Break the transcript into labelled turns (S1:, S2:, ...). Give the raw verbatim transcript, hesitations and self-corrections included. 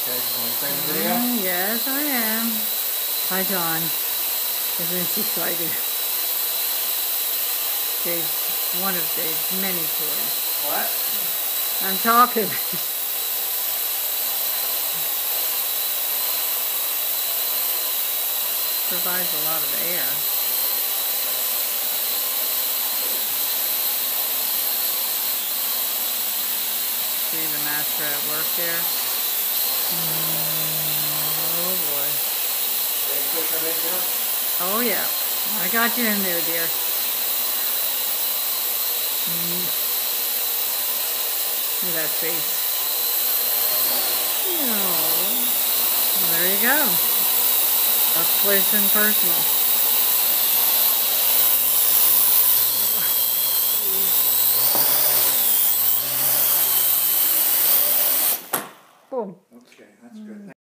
S1: Okay, want to play the video?
S2: Mm, yes, I am. Hi, John. Isn't he excited? Dave's one of Dave's many toys.
S1: What?
S2: I'm talking. Provides a lot of air. See the master at work there? Oh boy. Oh yeah. I got you in there, dear. Mm. Look at that face. Oh. Well, there you go. Up close and personal. Boom.
S1: Okay, that's good.